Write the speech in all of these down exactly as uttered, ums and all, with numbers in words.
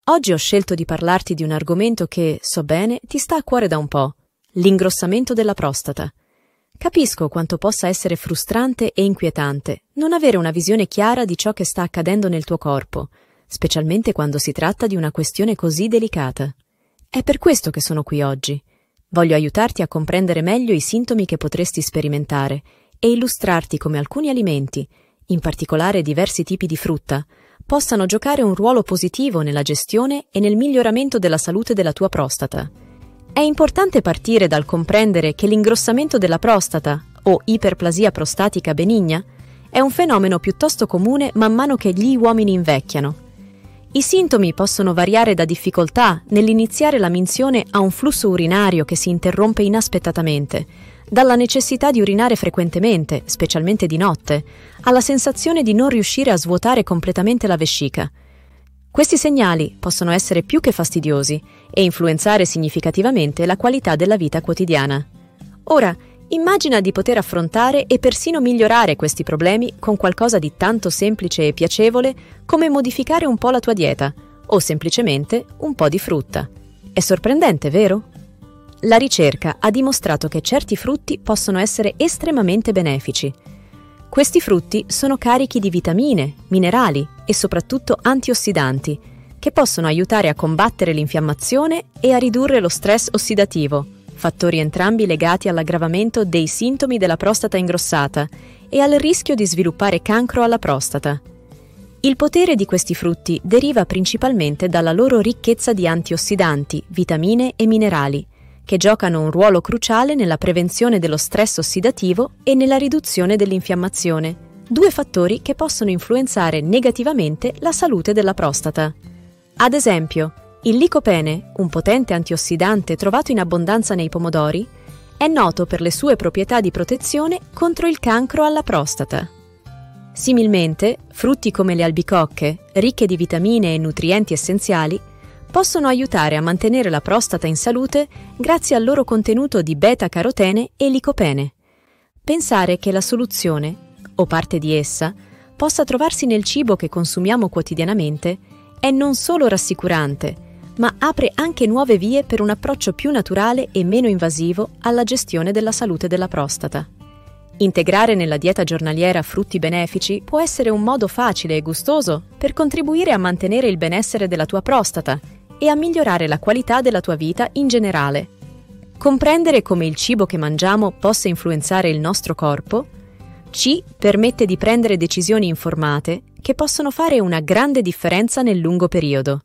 Oggi ho scelto di parlarti di un argomento che, so bene, ti sta a cuore da un po', l'ingrossamento della prostata. Capisco quanto possa essere frustrante e inquietante non avere una visione chiara di ciò che sta accadendo nel tuo corpo, specialmente quando si tratta di una questione così delicata. È per questo che sono qui oggi. Voglio aiutarti a comprendere meglio i sintomi che potresti sperimentare e illustrarti come alcuni alimenti, in particolare diversi tipi di frutta, possano giocare un ruolo positivo nella gestione e nel miglioramento della salute della tua prostata. È importante partire dal comprendere che l'ingrossamento della prostata, o iperplasia prostatica benigna, è un fenomeno piuttosto comune man mano che gli uomini invecchiano. I sintomi possono variare da difficoltà nell'iniziare la minzione a un flusso urinario che si interrompe inaspettatamente, dalla necessità di urinare frequentemente, specialmente di notte, alla sensazione di non riuscire a svuotare completamente la vescica. Questi segnali possono essere più che fastidiosi e influenzare significativamente la qualità della vita quotidiana. Ora, immagina di poter affrontare e persino migliorare questi problemi con qualcosa di tanto semplice e piacevole come modificare un po' la tua dieta o semplicemente un po' di frutta. È sorprendente, vero? La ricerca ha dimostrato che certi frutti possono essere estremamente benefici. Questi frutti sono carichi di vitamine, minerali e soprattutto antiossidanti, che possono aiutare a combattere l'infiammazione e a ridurre lo stress ossidativo, fattori entrambi legati all'aggravamento dei sintomi della prostata ingrossata e al rischio di sviluppare cancro alla prostata. Il potere di questi frutti deriva principalmente dalla loro ricchezza di antiossidanti, vitamine e minerali, che giocano un ruolo cruciale nella prevenzione dello stress ossidativo e nella riduzione dell'infiammazione, due fattori che possono influenzare negativamente la salute della prostata. Ad esempio, il licopene, un potente antiossidante trovato in abbondanza nei pomodori, è noto per le sue proprietà di protezione contro il cancro alla prostata. Similmente, frutti come le albicocche, ricche di vitamine e nutrienti essenziali, possono aiutare a mantenere la prostata in salute grazie al loro contenuto di beta-carotene e licopene. Pensare che la soluzione, o parte di essa, possa trovarsi nel cibo che consumiamo quotidianamente è non solo rassicurante, ma apre anche nuove vie per un approccio più naturale e meno invasivo alla gestione della salute della prostata. Integrare nella dieta giornaliera frutti benefici può essere un modo facile e gustoso per contribuire a mantenere il benessere della tua prostata e a migliorare la qualità della tua vita in generale. Comprendere come il cibo che mangiamo possa influenzare il nostro corpo ci permette di prendere decisioni informate che possono fare una grande differenza nel lungo periodo.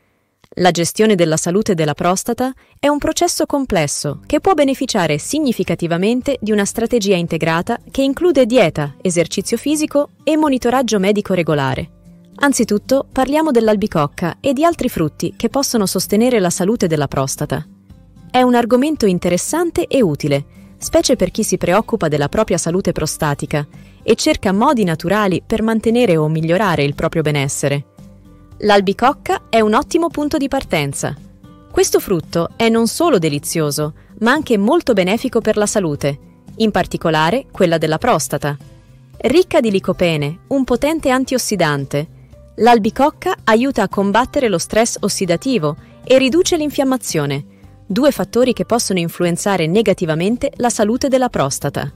La gestione della salute della prostata è un processo complesso che può beneficiare significativamente di una strategia integrata che include dieta, esercizio fisico e monitoraggio medico regolare. Anzitutto parliamo dell'albicocca e di altri frutti che possono sostenere la salute della prostata. È un argomento interessante e utile, specie per chi si preoccupa della propria salute prostatica e cerca modi naturali per mantenere o migliorare il proprio benessere. L'albicocca è un ottimo punto di partenza. Questo frutto è non solo delizioso, ma anche molto benefico per la salute, in particolare quella della prostata. Ricca di licopene, un potente antiossidante, l'albicocca aiuta a combattere lo stress ossidativo e riduce l'infiammazione, due fattori che possono influenzare negativamente la salute della prostata.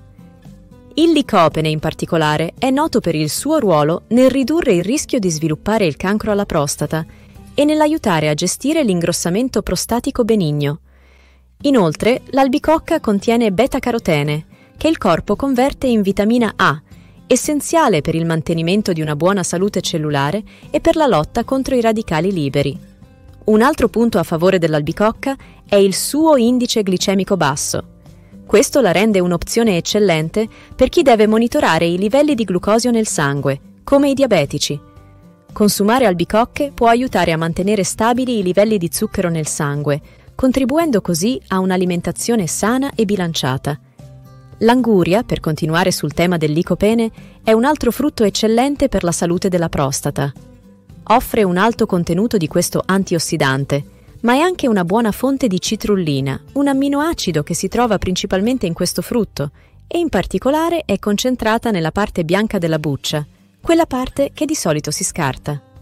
Il licopene, in particolare, è noto per il suo ruolo nel ridurre il rischio di sviluppare il cancro alla prostata e nell'aiutare a gestire l'ingrossamento prostatico benigno. Inoltre, l'albicocca contiene beta-carotene, che il corpo converte in vitamina A, essenziale per il mantenimento di una buona salute cellulare e per la lotta contro i radicali liberi. Un altro punto a favore dell'albicocca è il suo indice glicemico basso. Questo la rende un'opzione eccellente per chi deve monitorare i livelli di glucosio nel sangue, come i diabetici. Consumare albicocche può aiutare a mantenere stabili i livelli di zucchero nel sangue, contribuendo così a un'alimentazione sana e bilanciata. L'anguria, per continuare sul tema del licopene, è un altro frutto eccellente per la salute della prostata. Offre un alto contenuto di questo antiossidante, ma è anche una buona fonte di citrullina, un amminoacido che si trova principalmente in questo frutto e in particolare è concentrata nella parte bianca della buccia, quella parte che di solito si scarta.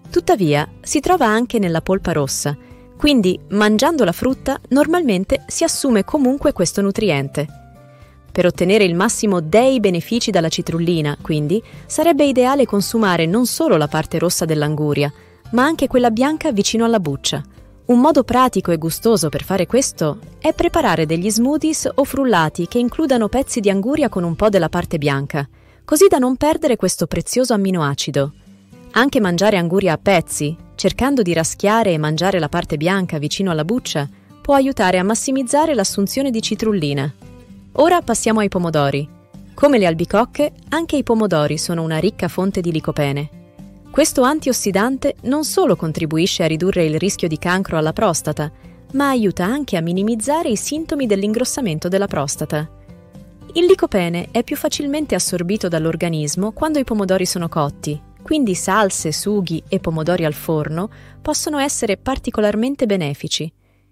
Tuttavia, si trova anche nella polpa rossa, quindi mangiando la frutta normalmente si assume comunque questo nutriente. Per ottenere il massimo dei benefici dalla citrullina, quindi, sarebbe ideale consumare non solo la parte rossa dell'anguria, ma anche quella bianca vicino alla buccia. Un modo pratico e gustoso per fare questo è preparare degli smoothies o frullati che includano pezzi di anguria con un po' della parte bianca, così da non perdere questo prezioso amminoacido. Anche mangiare anguria a pezzi, cercando di raschiare e mangiare la parte bianca vicino alla buccia, può aiutare a massimizzare l'assunzione di citrullina. Ora passiamo ai pomodori. Come le albicocche, anche i pomodori sono una ricca fonte di licopene. Questo antiossidante non solo contribuisce a ridurre il rischio di cancro alla prostata, ma aiuta anche a minimizzare i sintomi dell'ingrossamento della prostata. Il licopene è più facilmente assorbito dall'organismo quando i pomodori sono cotti, quindi salse, sughi e pomodori al forno possono essere particolarmente benefici.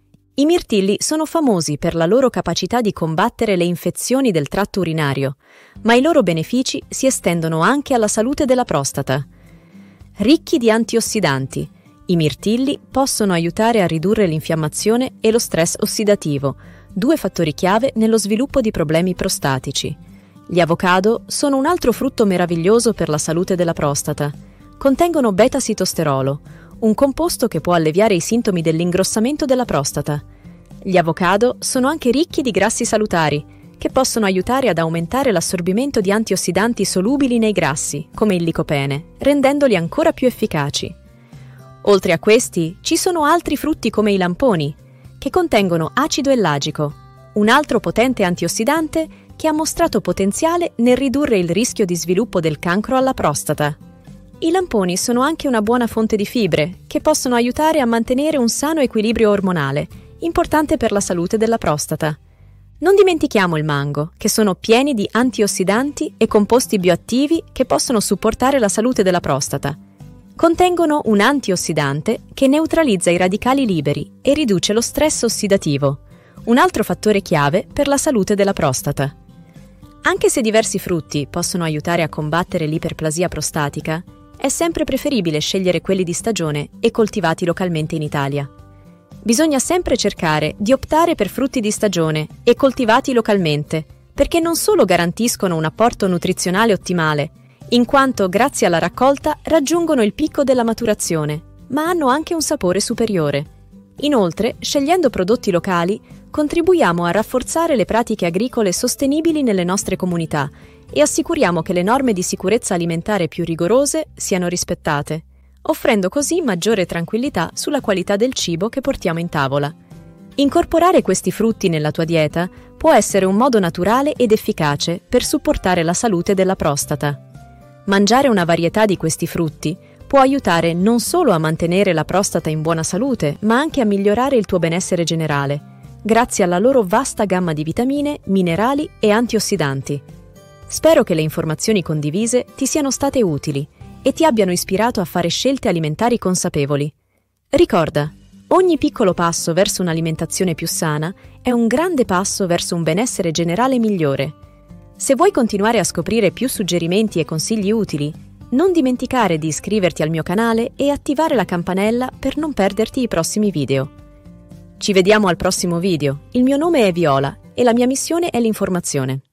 I mirtilli sono famosi per la loro capacità di combattere le infezioni del tratto urinario, ma i loro benefici si estendono anche alla salute della prostata. Ricchi di antiossidanti, i mirtilli possono aiutare a ridurre l'infiammazione e lo stress ossidativo, due fattori chiave nello sviluppo di problemi prostatici. Gli avocado sono un altro frutto meraviglioso per la salute della prostata. Contengono beta-sitosterolo, un composto che può alleviare i sintomi dell'ingrossamento della prostata. Gli avocado sono anche ricchi di grassi salutari, che possono aiutare ad aumentare l'assorbimento di antiossidanti solubili nei grassi, come il licopene, rendendoli ancora più efficaci. Oltre a questi, ci sono altri frutti come i lamponi, che contengono acido ellagico, un altro potente antiossidante che ha mostrato potenziale nel ridurre il rischio di sviluppo del cancro alla prostata. I lamponi sono anche una buona fonte di fibre, che possono aiutare a mantenere un sano equilibrio ormonale, importante per la salute della prostata. Non dimentichiamo il mango, che sono pieni di antiossidanti e composti bioattivi che possono supportare la salute della prostata. Contengono un antiossidante che neutralizza i radicali liberi e riduce lo stress ossidativo, un altro fattore chiave per la salute della prostata. Anche se diversi frutti possono aiutare a combattere l'iperplasia prostatica, è sempre preferibile scegliere quelli di stagione e coltivati localmente in Italia. Bisogna sempre cercare di optare per frutti di stagione e coltivati localmente, perché non solo garantiscono un apporto nutrizionale ottimale, in quanto grazie alla raccolta raggiungono il picco della maturazione, ma hanno anche un sapore superiore. Inoltre, scegliendo prodotti locali, contribuiamo a rafforzare le pratiche agricole sostenibili nelle nostre comunità e assicuriamo che le norme di sicurezza alimentare più rigorose siano rispettate, offrendo così maggiore tranquillità sulla qualità del cibo che portiamo in tavola. Incorporare questi frutti nella tua dieta può essere un modo naturale ed efficace per supportare la salute della prostata. Mangiare una varietà di questi frutti può aiutare non solo a mantenere la prostata in buona salute, ma anche a migliorare il tuo benessere generale, grazie alla loro vasta gamma di vitamine, minerali e antiossidanti. Spero che le informazioni condivise ti siano state utili e ti abbiano ispirato a fare scelte alimentari consapevoli. Ricorda, ogni piccolo passo verso un'alimentazione più sana è un grande passo verso un benessere generale migliore. Se vuoi continuare a scoprire più suggerimenti e consigli utili, non dimenticare di iscriverti al mio canale e attivare la campanella per non perderti i prossimi video. Ci vediamo al prossimo video. Il mio nome è Viola e la mia missione è l'informazione.